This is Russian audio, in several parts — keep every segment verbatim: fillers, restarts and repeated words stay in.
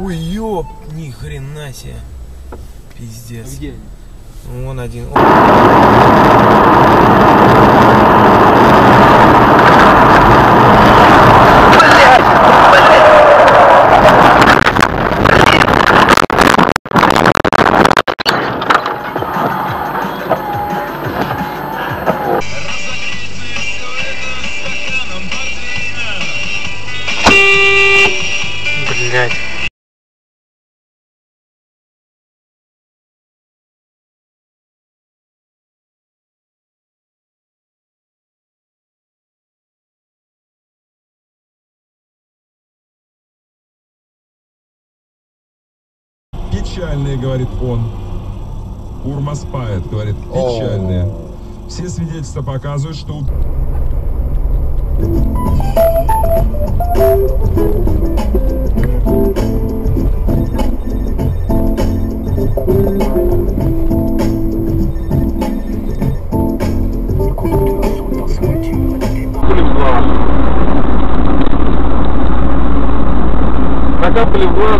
Ой, ёп, ни хрена себе. Пиздец. Где они? Вон один. Блять. Печальные, говорит он. Урма спает, говорит, печальные. Все свидетельства показывают, что... Когда были в глаз,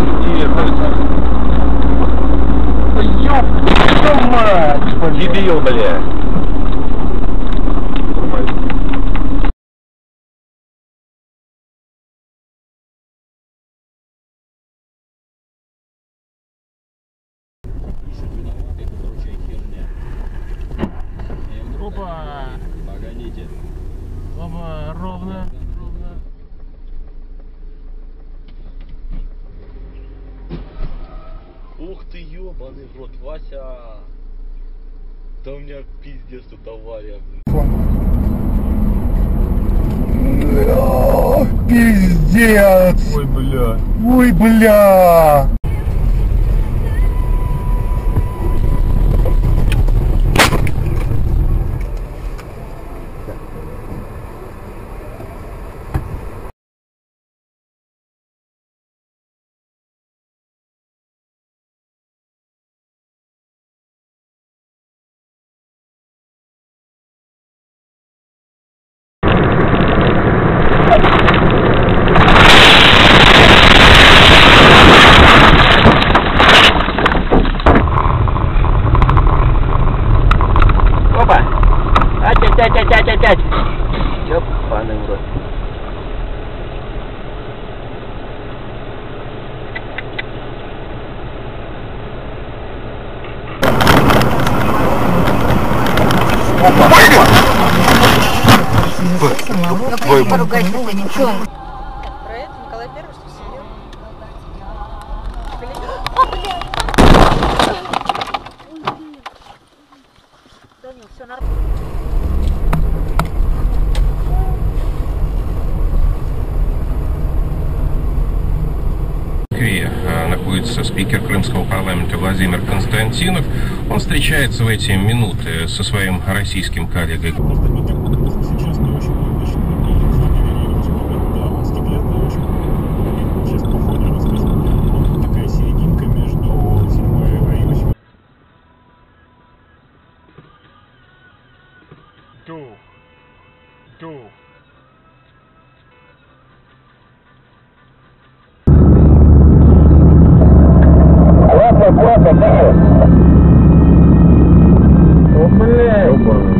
ёб твою мать! Дебил, бля! Опа! Погодите. Опа, ровно, ровно. Ух ты, ёбаный в рот, Вася! Да у меня пиздец тут авария, блин. Пиздец! Ой, бля. Ой, бля! Опять! Ёбаный в рот. Ой, поругайся, ты ни в чем. Про это Николай Первый, что сидел? О, блядь! Да нет, все нормально. Находится спикер крымского парламента Владимир Константинов. Он встречается в эти минуты со своим российским коллегой. Дух. Дух. О, блядь!